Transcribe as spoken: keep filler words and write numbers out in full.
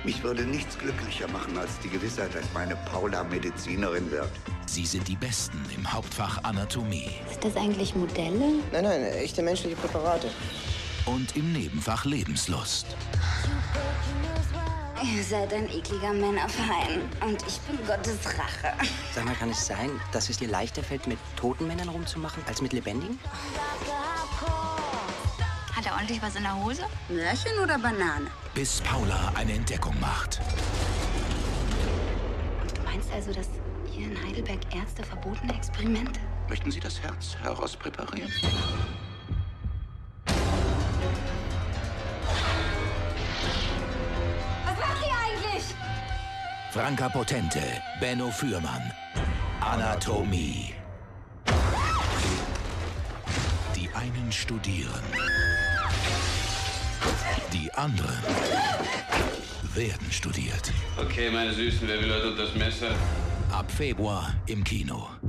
Mich würde nichts glücklicher machen als die Gewissheit, dass meine Paula Medizinerin wird. Sie sind die Besten im Hauptfach Anatomie. Sind das eigentlich Modelle? Nein, nein, echte menschliche Präparate. Und im Nebenfach Lebenslust. Ihr seid ein ekliger Männerverein und ich bin Gottes Rache. Sag mal, kann es sein, dass es dir leichter fällt, mit toten Männern rumzumachen, als mit lebendigen? Hat er ordentlich was in der Hose? Märchen oder Banane? Bis Paula eine Entdeckung macht. Du meinst also, dass hier in Heidelberg Ärzte verbotene Experimente? Möchten Sie das Herz herauspräparieren? Was macht ihr eigentlich? Franka Potente, Benno Fürmann. Anatomie. Die einen studieren. Die anderen werden studiert. Okay, meine Süßen, wer will heute unter das Messer? Ab Februar im Kino.